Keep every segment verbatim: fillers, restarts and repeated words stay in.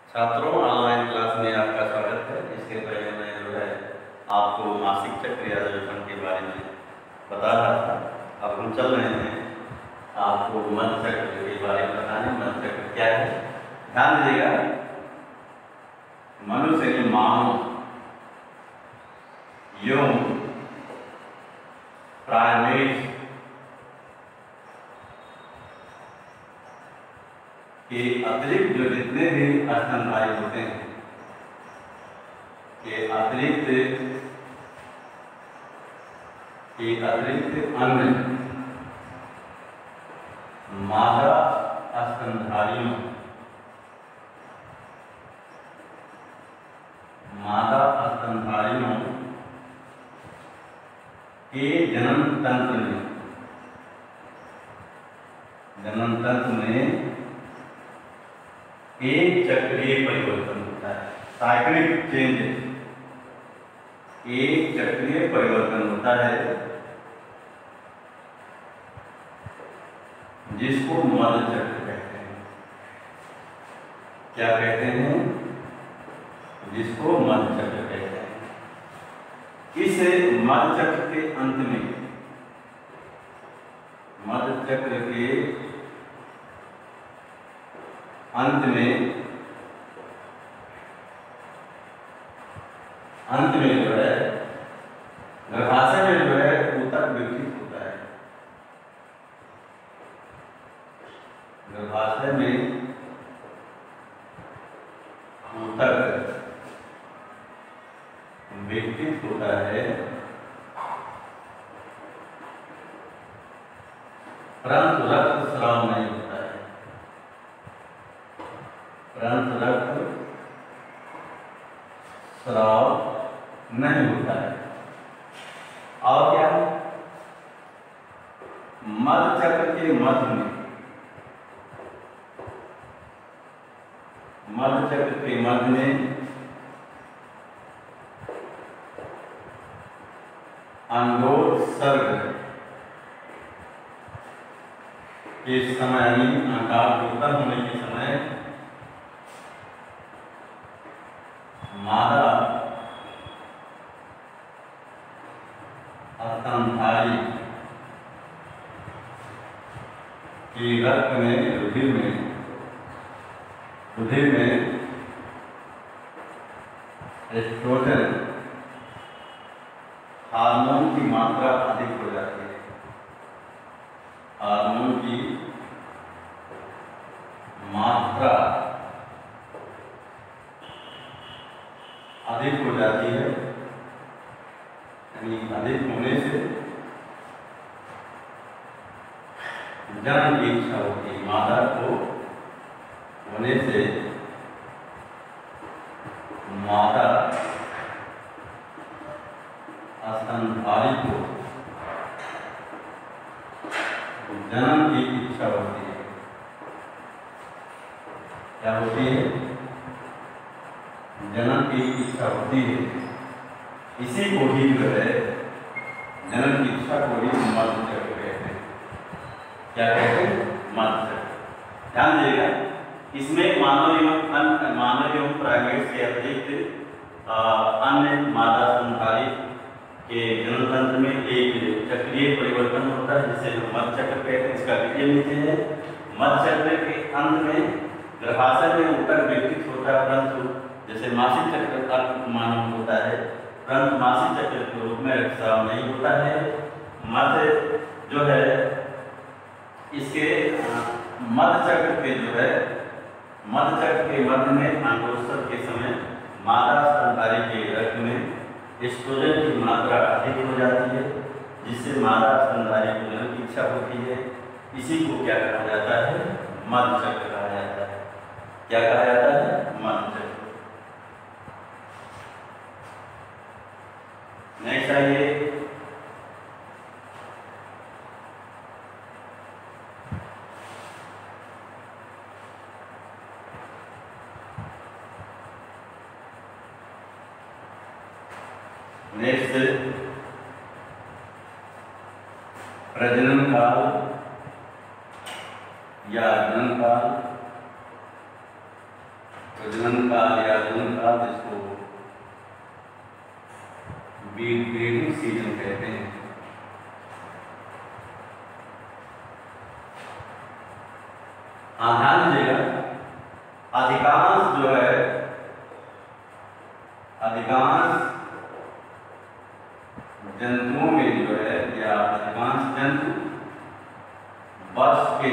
छात्रों, online class में आपका स्वागत है। इसके पहले मैं जो है आपको मासिक चक्र या रजोफन के बारे में बता रहा था। अब हम चल रहे हैं आपको मध्य चक्र के बारे में बताने। मध्य चक्र क्या है, ध्यान दीजिएगा। मनुष्य के मानव एवं प्राइमेट के अतिरिक्त जो जितने भी स्तनधारी होते हैं के अतिरिक्त के अतिरिक्त अन्य मादा स्तनधारियों मादा स्तनधारियों के जन्म तंत्र में जन्म तंत्र में एक चक्रीय परिवर्तन होता है। साइक्लिक चेंज, एक चक्रीय परिवर्तन होता है जिसको मध्य चक्र कहते हैं। क्या कहते हैं? जिसको मध्य चक्र कहते हैं। इस मध्य चक्र के अंत में मध्य चक्र के अंत में अंत में जो है गर्भाशय में जो है ऊतक विकसित होता है। गर्भाशय में ऊतक विकसित होता है, परंतु रक्त स्राव नहीं होता है। परंतु रक्त स्राव नहीं होता है। और क्या है? मध्य चक्र के मध्य में मध्य चक्र के मध्य में अंडोत्सर्ग के समय, अंडाभ्युत्पन्न होने के समय मादा स्तनधारी की रक्त में रुधिर में रुधिर में एस्ट्रोजन हार्मोन की मात्रा अधिक हो जाती है। हार्मोन की मात्रा अधिक हो जाती है, यानी अधिक होने से जन्म की इच्छा होती है। मादा को होने से मादा स्तनधारी को जन्म की इच्छा होती है। क्या होती है? जन्म की इच्छा होती है। इसी को ही जो है जन्म की इच्छा को ही मध्य चक्र कहते हैं। क्या कहते हैं? मध्य चक्र। ध्यान दीजिएगा, इसमें मानव एवं अन्य मानव एवं प्राइमेट के अतिरिक्त अन्य मादा स्तनधारी के जन्म तंत्र में एक चक्रीय परिवर्तन होता है जिसे हम मध्य चक्र कहते हैं। इसका विषय नीचे है। मध्य चक्र के अंत में गर्भाशय में ऊतक विकसित होता है, परंतु जैसे मासिक चक्र अल्प मानव होता है, परंतु मासिक चक्र के रूप में रक्तस्राव नहीं होता है। मध्य जो है इसके मध्य चक्र के जो है मध्य चक्र के मध्य में अंडोत्सर्ग के समय मादा स्तनधारी के रक्त में एस्ट्रोजन की मात्रा अधिक हो जाती है, जिससे मादा स्तनधारी को जन्म की इच्छा होती है। इसी को क्या कहा जाता है? मध्य चक्र कहा जाता है। क्या कहा जाता है? मध्य चक्र। नेक्स्ट आइए, नेक्स्ट प्रजनन काल या जनन काल प्रजनन काल या जनन काल, जिसको ब्रीडिंग सीजन कहते हैं। हाँ, ध्यान दीजिएगा, अधिकांश जो है अधिकांश जंतुओं में जो है या अधिकांश जंतु वर्ष के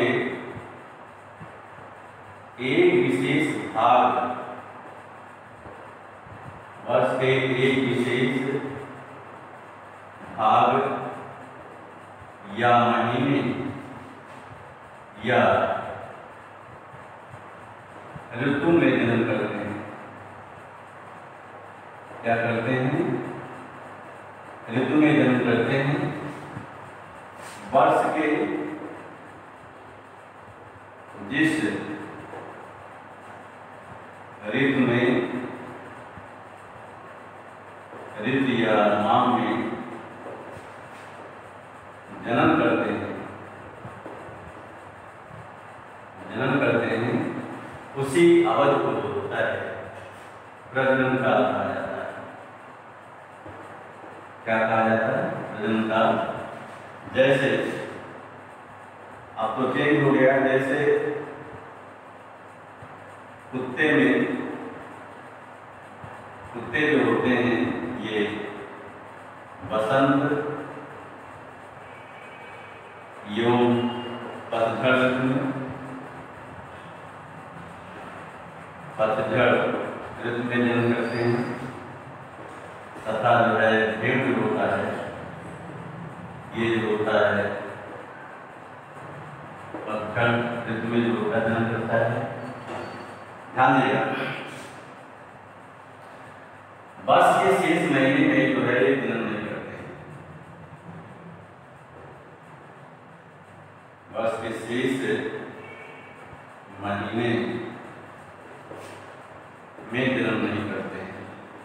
एक विशेष भाग वर्ष के एक विशेष भाग या महीने या ऋतु में जन्म करते हैं। क्या करते हैं? ऋतु में जन्म करते हैं। वर्ष के जिस ऋतु में ऋतु या माह में जन्म करते हैं जन्म करते हैं उसी अवधि को जो होता है प्रजनन काल कहा जाता है। क्या कहा जाता है? प्रजनन काल। जैसे अब तो चेंज हो गया, जैसे कुत्ते में कुत्ते जो होते हैं ये बसंत एवं पतझड़ में पतझड़ ऋतु में जन्म करते हैं, तथा जो है भेड़ जो होता है ये जो होता है पतझड़ ऋतु में जो होता है जन्म करता है। ध्यान दीजिएगा, वर्ष के शेष महीने में जो है जन्म नहीं करते हैं। वर्ष के शेष महीने में जन्म नहीं करते हैं।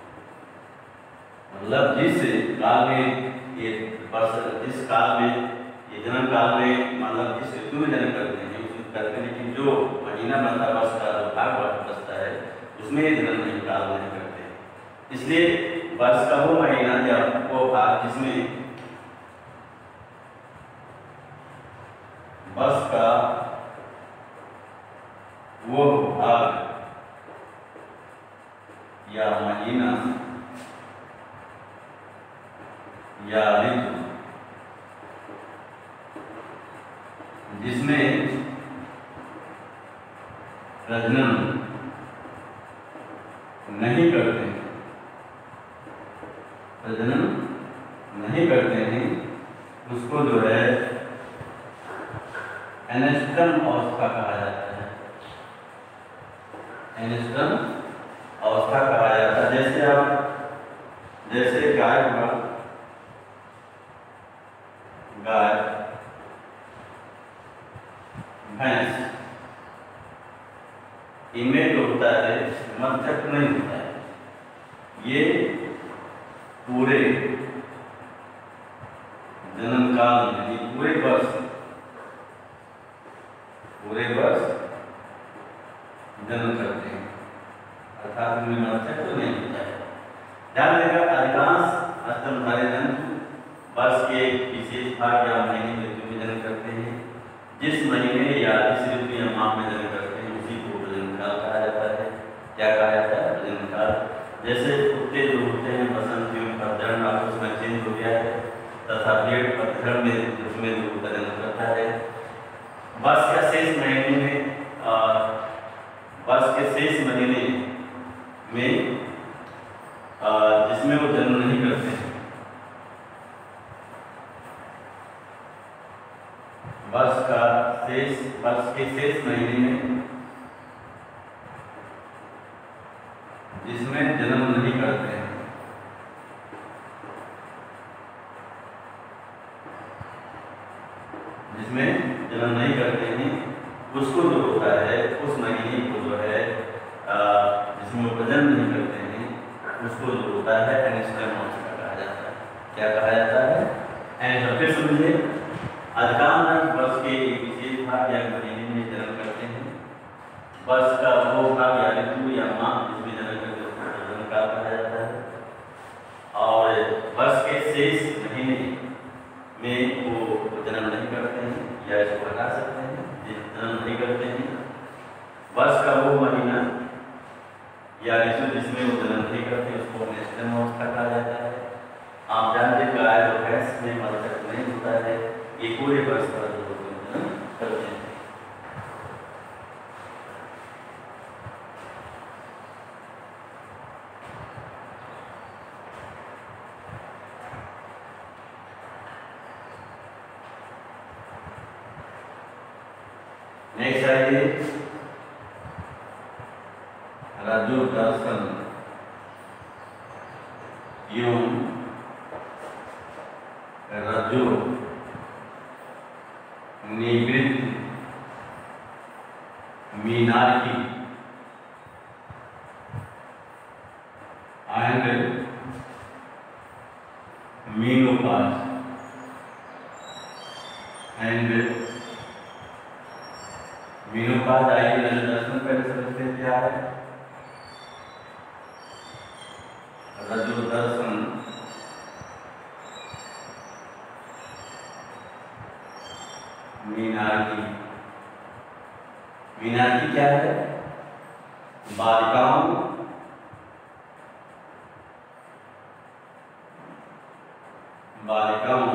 मतलब जिस काल में ये वर्ष जिस काल में ये जन्म काल में मतलब जिस ऋतु में जन्म करते हैं उस करते हैं, लेकिन जो महीना बनता है वर्ष का जो भाग बचता है उसमें ये जन्म नहीं काल नहीं करते। इसलिए वर्ष का वो महीना या वो भाग जिसमें वर्ष का वो भाग या महीना या ऋतु जिसमें प्रजनन नहीं करते हैं प्रजनन नहीं करते हैं उसको जो है एनेस्ट्रम अवस्था कहा जाता है। एनेस्ट्रम अवस्था कहा जाता है। जैसे आप जैसे गाय हुआ गाय भैंस इनमें जो होता है मध्यक नहीं होता है, ये पूरे जन्म काल में पूरे वर्ष पूरे वर्ष जन्म करते हैं, अर्थात उनमें मध्यक तो नहीं होता है। ध्यान देगा, अधिकांश स्तनधारी जंतु वर्ष के विशेष भाग या महीने में ऋतु में जन्म करते हैं। जिस महीने या जिस ऋतु या माह में जन्म करते हैं उसी को प्रजनन काल कहा जाता है। क्या कहा जाता है? प्रजनन काल। जैसे कुत्ते जो होते हैं बसंत एवं पतझड़ आपस में चेंज हो गया है, तथा भेड़ पतझड़ में उसमें जो जन्म करता है। वर्ष के शेष महीने में वर्ष के शेष महीने में जिसमें वो जन्म नहीं करते हैं, वर्ष का शेष वर्ष के शेष महीने में जिसमें जन्म नहीं करते हैं जिसमें जन्म नहीं करते हैं उसको जो होता है उस महीने को जो है जिसमें वो प्रजनन नहीं करते हैं उसको जो होता है एनेस्ट्रम अवस्था कहा जाता है। क्या कहा जाता है? एनेस्ट्रम। फिर समझिए, अधिकांश वर्ष के विशेष भाग या महीने में जन्म करते हैं। वर्ष का वो भाग या ऋतु या वो महीना यानी जो जिसमें वो जन्म नहीं करते उसको निश्चल अवस्था कहा जाता है। आप जानते गाय और भैंस में मलचक नहीं होता है, ये पूरे वर्ष पर जो जन्म करते हैं। नेक्स्ट आइए रज्जु दर्शन एवं रज्जु निवृत्ति menarche and menopause and menopause. आइए रज्जु दर्शन पहले समझते हैं क्या है। रज्जु दर्शन मीनार्की। मीनार्की क्या है? बालिकाओं बालिकाओं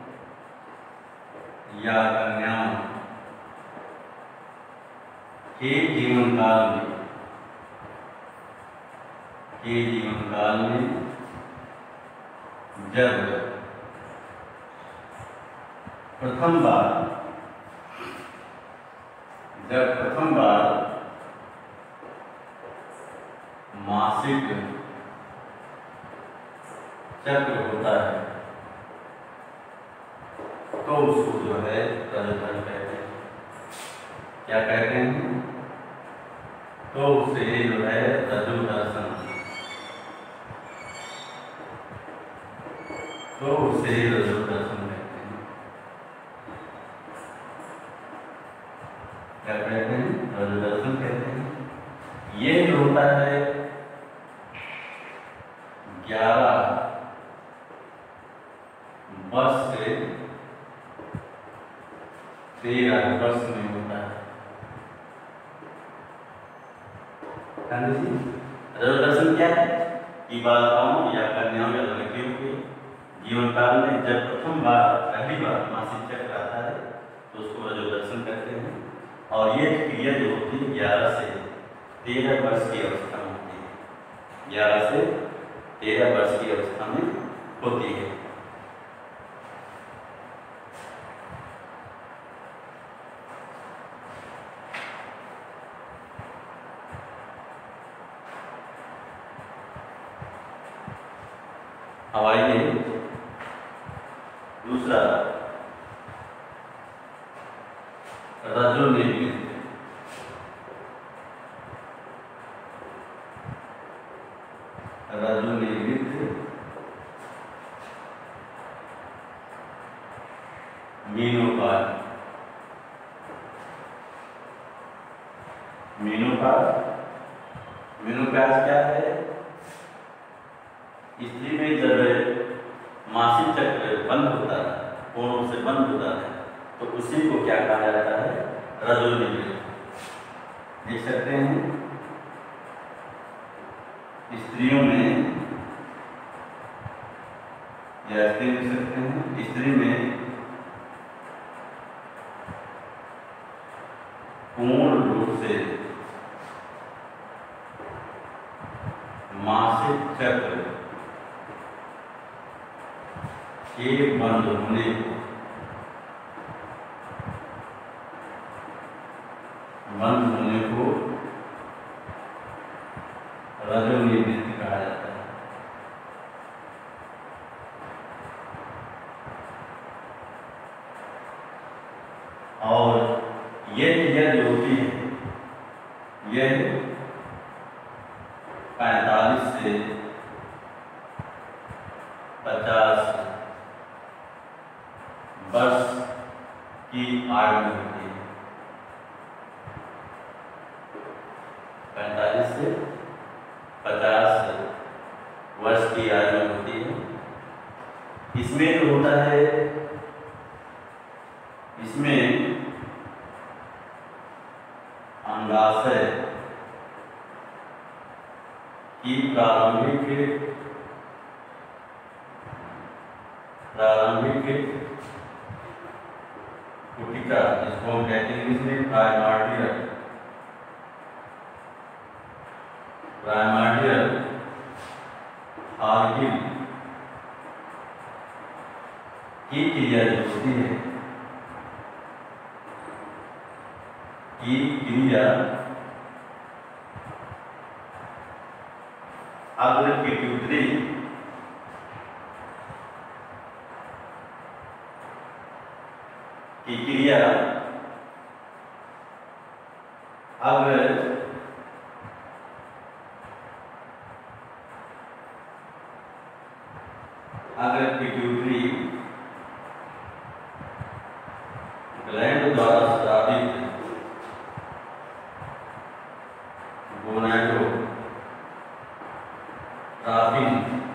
या कन्याओं के जीवन काल में के जीवन काल में जब प्रथम बार जब प्रथम बार मासिक चक्र होता है तो उसको जो है रजोधर्म कहते हैं। क्या कहते हैं? तो उसे जो है रज्जु दर्शन तो उसे रज्जु दर्शन कहते हैं। क्या कहते हैं? रज्जु दर्शन कहते हैं। ये जो होता है ग्यारह वर्ष से तेरह वर्ष में होता है। रज्जु दर्शन क्या है कि बालिकाओं या कन्याओं या लड़कियों के जीवन काल में जब प्रथम बार पहली बार मासिक चक्र आता है तो उसको रज्जु दर्शन करते हैं। और ये क्रिया जो होती है ग्यारह से तेरह वर्ष की अवस्था में होती है। ग्यारह से तेरह वर्ष की अवस्था में होती है। अब आइए दूसरा रज्जु निवृत्ति। रज्जु निवृत्ति मीनोपॉज। मीनोपॉज मीनोपॉज क्या है? स्त्री में जब मासिक चक्र बंद होता है, पूर्ण रूप से बंद होता है, तो उसी को क्या कहा जाता है? रज्जु निवृत्ति। देख सकते हैं स्त्रियों में या स्त्री देख सकते हैं स्त्री में पूर्ण रूप से मासिक चक्र के बंद होने को बंद होने को रज्जु निवृत्ति कहा जाता है। और ये क्रिया जो होती है यह पैंतालीस से पचास वर्ष की आयु में होती है। पैंतालीस से पचास वर्ष की आयु में होती है। इसमें जो होता है इसमें अंडाशय की प्रारंभिक प्रारंभिक कोटिका, जिसको हम कहते हैं इसमें प्राइमर्डियल प्राइमर्डियल आर्किल की क्रिया जो होती है, की क्रिया अग्र पिट्यूटरी की क्रिया अग्र अग्र पिट्यूटरी ग्लैंड द्वारा स्रावित गोनाडोट्रोपिन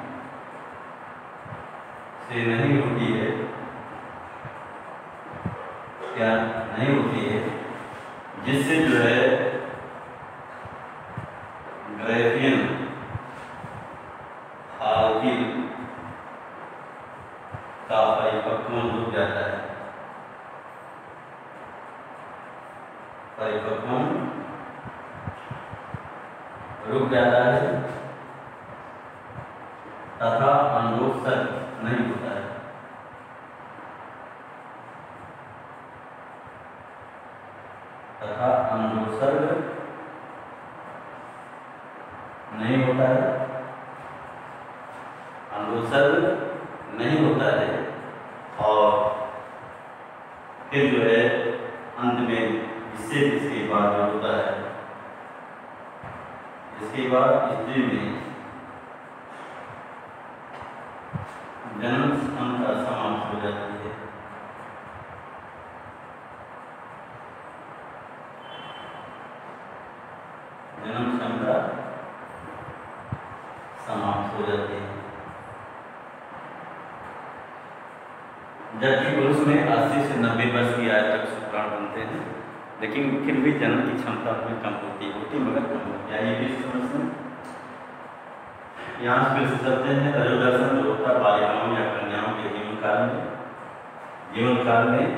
से नहीं होती है, क्या नहीं होती है, जिससे जो है ग्राफियन आर्किल का परिपक्वता रुक जाता है, परिपक्वता रुक जाता है तथा अनुरोधक नहीं होता है, तथा अनुरोधक नहीं होता है, अनुरोधक नहीं होता है। और फिर जो है अंत में इससे इसके बाद जो होता है, इसके बाद स्त्री में जन्म क्षमता समाप्त हो जाती है, जन्म क्षमता समाप्त हो जाती है। जबकि पुरुष में अस्सी से नब्बे वर्ष की आयु तक शुक्राणु बनते हैं, लेकिन फिर भी जन्म की क्षमता में कम होती होती मगर कम होती है। ये भी समझते यहाँ फिर से चलते हैं। रजोदर्शन जो होता है बालिकाओं या कन्याओं के जीवन काल में, जीवन काल में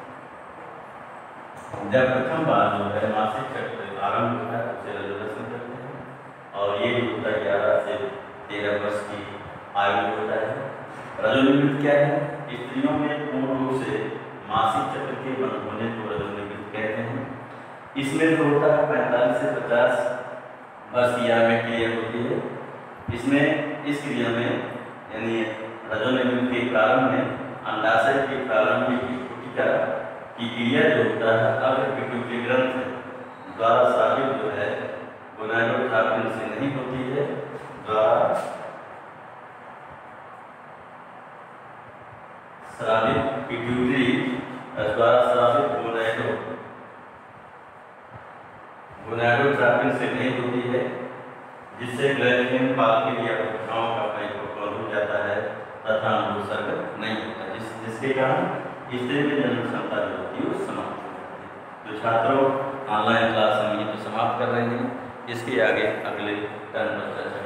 जब प्रथम बार जो है मासिक चक्र आरंभ होता है उसे रजोदर्शन करते हैं। और ये जो होता है ग्यारह से तेरह वर्ष की आयु में होता है। रजोनिवृत्त क्या है? स्त्रियों में पूर्ण रूप से मासिक चक्र के बंद होने को रजोनिवृत्त कहते हैं। इसमें जो होता है पैंतालीस से पचास वर्ष की आयु में क्रिया होती है। इसमें इस क्रिया में यानी रजोनिवृत्त के प्रारंभ में अंडाशय के प्रारंभ की कोटिका की क्रिया जो होता है अग्र पिट्यूटरी ग्रंथि द्वारा स्रावित जो है गोनाडोट्रोपिन से नहीं होती है, द्वारा स्रावित पिट्यूटरी द्वारा स्रावित गोनाडो गोनाडोट्रोपिन से नहीं होती है, जिससे ग्रैफियन पार्किल या कोशिकाओं का परिपक्व हो जाता है तथा अनुसर्ग नहीं होता, जिस जिसके कारण स्त्री में जन्म क्षमता जो होती है वो समाप्त हो जाती है। तो छात्रों ऑनलाइन क्लास हम ये तो समाप्त कर रहे हैं, इसके आगे अगले टर्म पर चर्चा